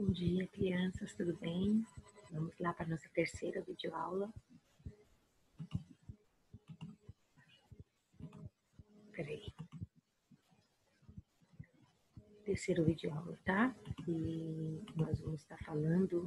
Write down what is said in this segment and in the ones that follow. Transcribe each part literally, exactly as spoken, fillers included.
Bom dia, crianças, tudo bem? Vamos lá para a nossa terceira videoaula. Peraí. Terceiro videoaula, tá? E nós vamos estar falando...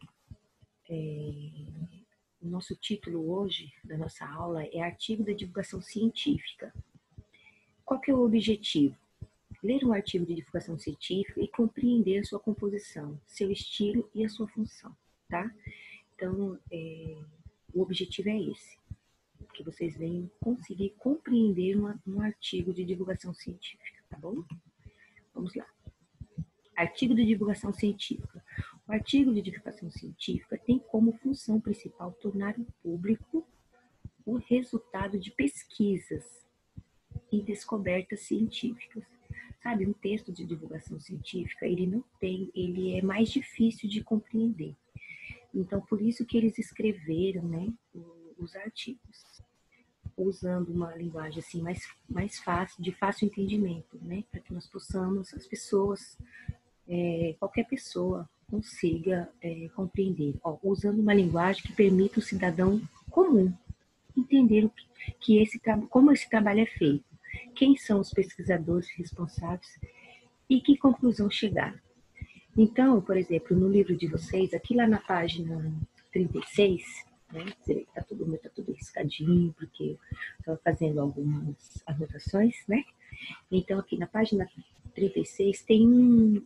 É, o nosso título hoje da nossa aula é Artigo da Divulgação Científica. Qual que é o objetivo? Ler um artigo de divulgação científica e compreender a sua composição, seu estilo e a sua função, tá? Então, é, o objetivo é esse, que vocês venham conseguir compreender uma, um artigo de divulgação científica, tá bom? Vamos lá. Artigo de divulgação científica. O artigo de divulgação científica tem como função principal tornar o público o resultado de pesquisas e descobertas científicas. Sabe, um texto de divulgação científica, ele não tem, ele é mais difícil de compreender. Então, por isso que eles escreveram, né, os artigos, usando uma linguagem assim mais, mais fácil, de fácil entendimento, né, para que nós possamos, as pessoas, é, qualquer pessoa consiga é, compreender, ó, usando uma linguagem que permita o cidadão comum entender que esse, como esse trabalho é feito, quem são os pesquisadores responsáveis e que conclusão chegar. Então, por exemplo, no livro de vocês, aqui lá na página trinta e seis, né, tá tudo, tá tudo riscadinho, porque eu estava fazendo algumas anotações, né? Então, aqui na página trinta e seis tem um,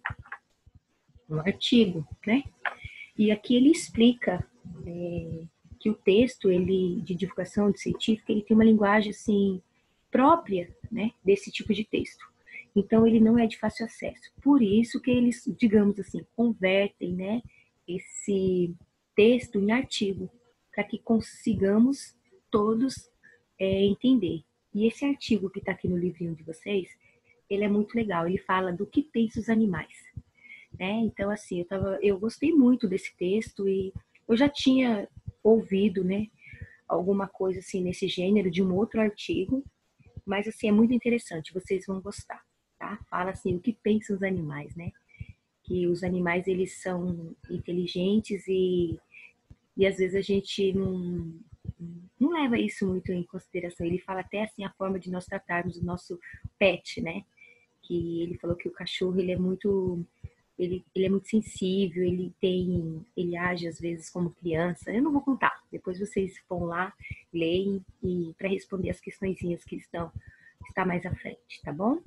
um artigo, né? E aqui ele explica é, que o texto ele, de divulgação científica, ele tem uma linguagem assim, própria, né, desse tipo de texto. Então, ele não é de fácil acesso. Por isso que eles, digamos assim, convertem, né, esse texto em artigo, para que consigamos todos é, entender. E esse artigo que está aqui no livrinho de vocês, ele é muito legal. Ele fala do que pensam os animais. Né? Então, assim, eu, tava, eu gostei muito desse texto e eu já tinha ouvido, né, alguma coisa assim nesse gênero de um outro artigo, mas assim, é muito interessante, vocês vão gostar, tá? Fala assim, o que pensam os animais, né? Que os animais, eles são inteligentes e, e às vezes a gente não, não leva isso muito em consideração. Ele fala até assim, a forma de nós tratarmos o nosso pet, né? Que ele falou que o cachorro, ele é muito... Ele, ele é muito sensível, ele tem, ele age às vezes como criança. Eu não vou contar, depois vocês vão lá, leem e para responder as questõezinhas que estão está mais à frente, tá bom?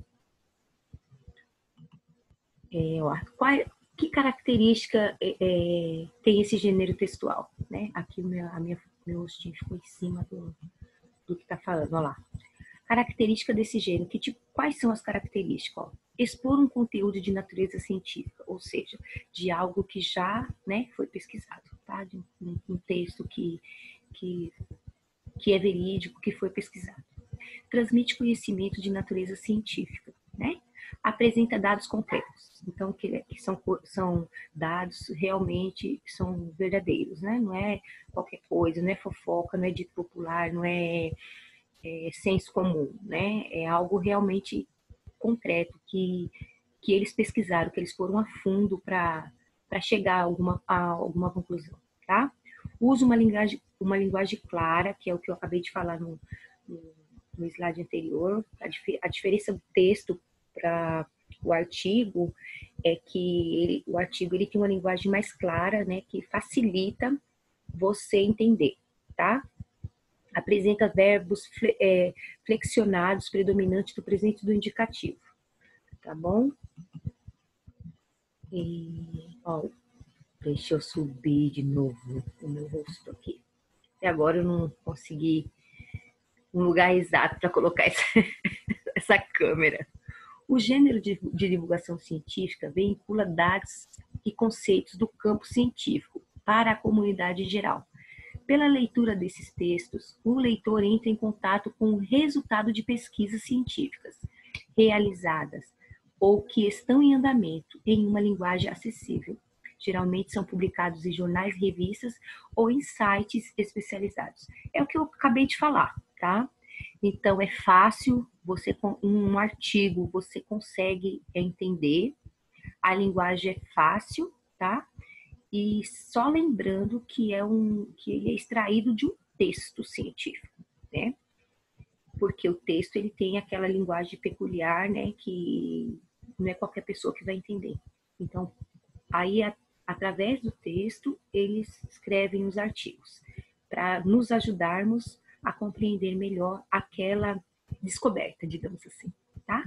É, ó, qual, que característica é, é, tem esse gênero textual, né? Aqui o meu, a minha, meu rostinho ficou em cima do, do que está falando, olha lá. Característica desse gênero, que tipo, quais são as características? Ó, expor um conteúdo de natureza científica, ou seja, de algo que já, né, foi pesquisado, tá? De um, um texto que, que, que é verídico, que foi pesquisado. Transmite conhecimento de natureza científica, né? Apresenta dados concretos, então que, que são, são dados realmente são verdadeiros, né? Não é qualquer coisa, não é fofoca, não é dito popular, não é, é senso comum, né? É algo realmente concreto, que, que eles pesquisaram, que eles foram a fundo para chegar a alguma, a alguma conclusão, tá? Usa uma linguagem, uma linguagem clara, que é o que eu acabei de falar no, no, no slide anterior. A, dif a diferença do texto para o artigo é que ele, o artigo ele tem uma linguagem mais clara, né, que facilita você entender, tá? Apresenta verbos é, flexionados, predominantes do presente e do indicativo, tá bom? E, ó, deixa eu subir de novo o meu rosto aqui. Até agora eu não consegui um lugar exato para colocar essa, essa câmera. O gênero de, de divulgação científica vincula dados e conceitos do campo científico para a comunidade em geral. Pela leitura desses textos, o leitor entra em contato com o resultado de pesquisas científicas realizadas ou que estão em andamento em uma linguagem acessível. Geralmente são publicados em jornais, revistas ou em sites especializados. É o que eu acabei de falar, tá? Então, é fácil, você com um artigo você consegue entender, a linguagem é fácil, tá? E só lembrando que é um que ele é extraído de um texto científico, né? Porque o texto ele tem aquela linguagem peculiar, né? Que não é qualquer pessoa que vai entender. Então, aí a, através do texto eles escrevem os artigos para nos ajudarmos a compreender melhor aquela descoberta, digamos assim, tá?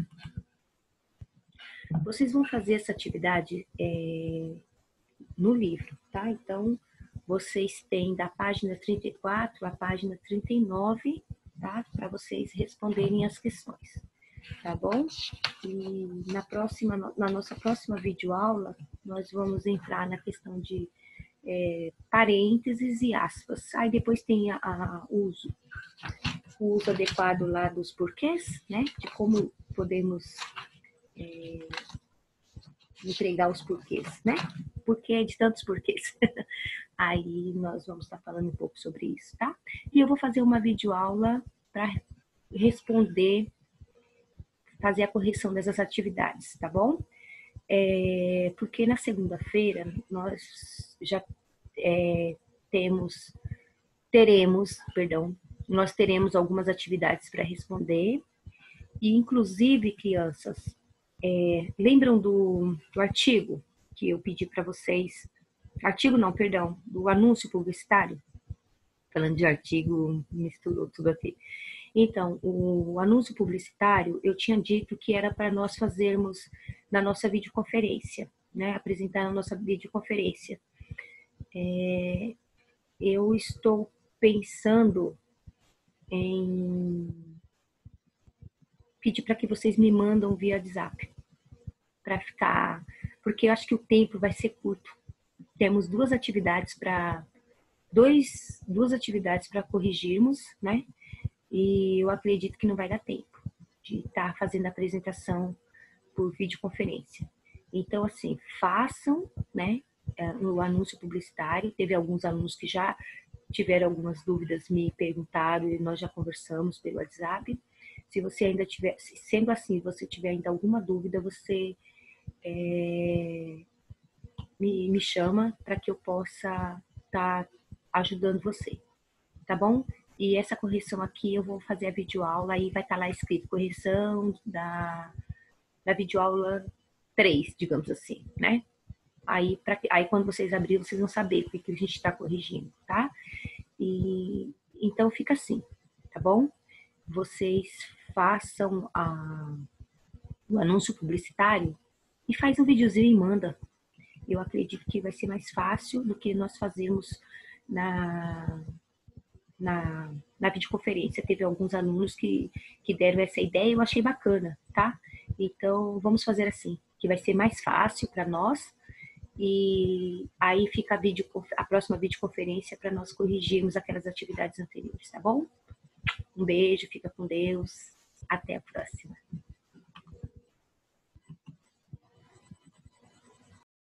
Vocês vão fazer essa atividade é, no livro, tá? Então, vocês têm da página trinta e quatro à página trinta e nove, tá? Para vocês responderem as questões, tá bom? E na próxima, na nossa próxima videoaula, nós vamos entrar na questão de é, parênteses e aspas. Aí depois tem a, a uso, o uso adequado lá dos porquês, né? De como podemos é, entregar os porquês, né? Porquê de tantos porquês. Aí nós vamos estar falando um pouco sobre isso, tá? E eu vou fazer uma videoaula para responder, fazer a correção dessas atividades, tá bom? É, porque na segunda-feira nós já é, temos, teremos, perdão, nós teremos algumas atividades para responder e, inclusive, crianças, é, lembram do, do artigo que eu pedi para vocês? Artigo não, perdão, do anúncio publicitário. Falando de artigo, misturou tudo aqui. Então, o anúncio publicitário, eu tinha dito que era para nós fazermos na nossa videoconferência, né? Apresentar na nossa videoconferência. É, eu estou pensando em pedir para que vocês me mandam via WhatsApp, para ficar, porque eu acho que o tempo vai ser curto. Temos duas atividades para dois, duas atividades para corrigirmos, né? E eu acredito que não vai dar tempo de estar tá fazendo a apresentação por videoconferência. Então, assim, façam, né, o anúncio publicitário. Teve alguns alunos que já tiveram algumas dúvidas, me perguntaram e nós já conversamos pelo WhatsApp. Se você ainda tiver, sendo assim, você tiver ainda alguma dúvida, você é, me, me chama para que eu possa estar tá ajudando você, tá bom? E essa correção aqui eu vou fazer a videoaula, aí vai estar tá lá escrito correção da, da videoaula três, digamos assim, né? Aí, pra, aí quando vocês abrirem, vocês vão saber o que, que a gente está corrigindo, tá? E, então fica assim, tá bom? Vocês façam a, o anúncio publicitário e faz um videozinho e manda. Eu acredito que vai ser mais fácil do que nós fazermos na, na, na videoconferência. Teve alguns alunos que, que deram essa ideia e eu achei bacana, tá? Então, vamos fazer assim, que vai ser mais fácil para nós e aí fica a, video, a próxima videoconferência para nós corrigirmos aquelas atividades anteriores, tá bom? Um beijo, fica com Deus, até a próxima.